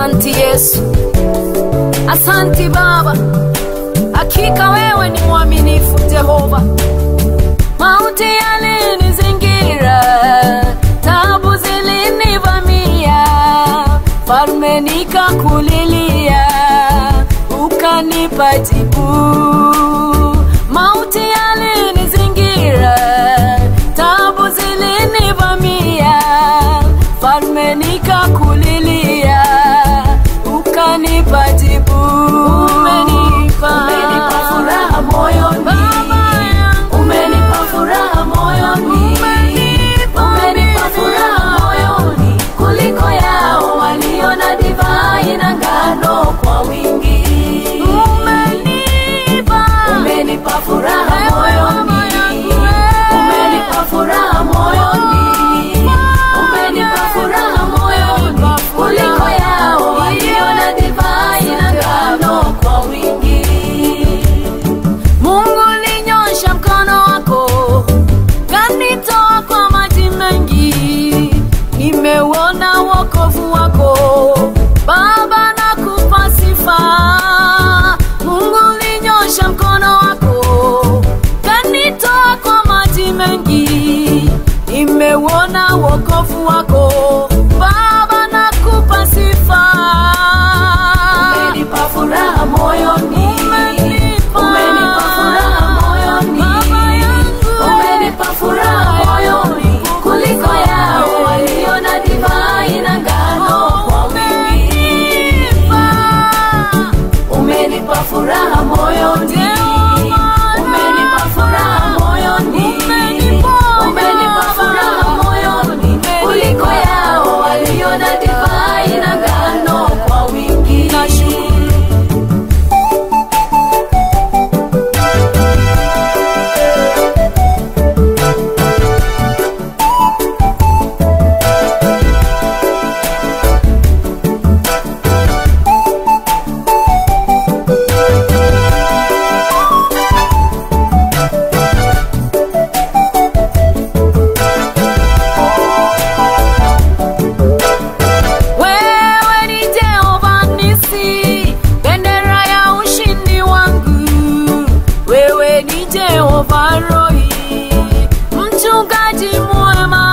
Asante Yesu, asante Baba, hakika wewe ni mwaminifu Jehova. Mauti yalinizingira, taabu zilinivamia, falme nikakulilia, ukanipa jibu. Mauti yalinizingira, taabu zilinivamia, falme nikakulilia, ukanipa jibu. Umenipa furaha moyoni, umenipa furaha moyoni, umenipa furaha moyoni, kuliko yao waliona divai na ngano kwa wingi. Umenipa furaha moyoni, umenipa furaha moyoni, umenipa furaha moyoni, kuliko yao waliona divai na ngano kwa wingi. Mungu linyosha mkono wako, kanitoa kwa maji mengi, nimeuona wokovu wako Baba, nakupa sifa. Mungu linyosha mkono wako, kanitoa kwa maji mengi, nimeuona wokovu wako Baba, nakupa sifa. Umenipa furaha moyoni, umenipa furaha moyoni, umenipa furaha moyoni, kuliko yao waliona divai na ngano kwa wingi. Umenipa furaha moyoni, umenipa furaha moyoni, umenipa furaha moyoni, kuliko yao waliona divai na ngano kwa wingi. Wewe ni Jehova Nisi, bendera ya ushindi wangu. Wewe ni Jehova Rohi, mchungaji mwema.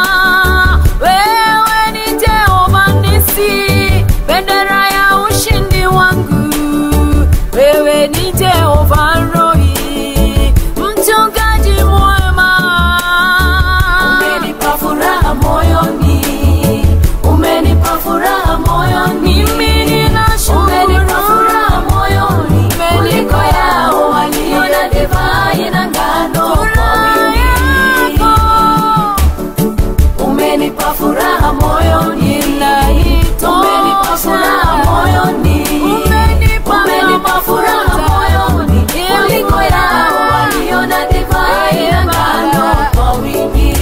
Wewe ni Jehova Nisi, bendera ya ushindi wangu. Wewe ni Jehova Rohi, mchungaji mwema. Umenipa furaha moyoni, umenipa furaha moyoni, mimi ninashukuru. Umenipa furaha moyoni, kuliko yao waliona divai na ngano kwa wingi. Umenipa furaha moyoni, umenipa furaha moyoni, umenipa furaha moyoni, kuliko yao waliona divai na ngano kwa wingi.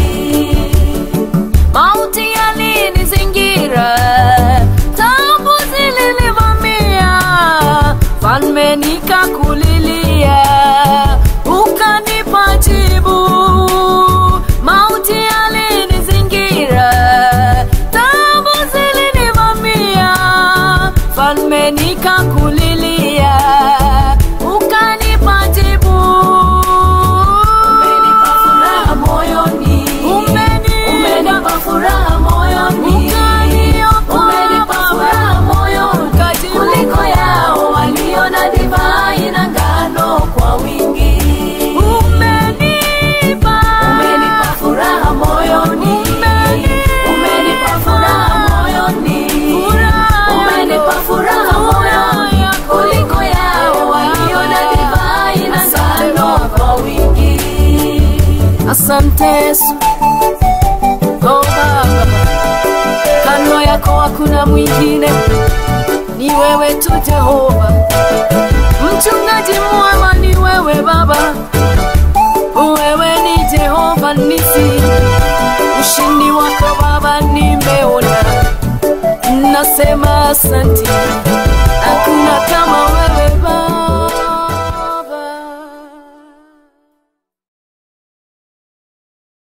Mauti yalinizingira, taabu zilinivamia, falme nikakulilia, ukanipa jibu. Mauti yalinizingira, taabu zilinivamia, falme nikakulilia, ukanipa jibu. Umenipa furaha moyoni, umenipa furaha moyoni, umenipa furaha moyoni, kuliko yao waliona divai na ngano kwa wingi. Umenipa furaha moyoni, umenipa furaha moyoni, umenipa furaha moyoni, kuliko yao waliona divai na ngano kwa wingi. Asante Yesu, oh Baba, kando yako hakuna mwingine, ni wewe tu Jehova. Mchungaji mwema ni wewe Baba, wewe ni Jehova Nisi, ushindi wako Baba nimeona, nasema asante, hakuna kama wewe Baba.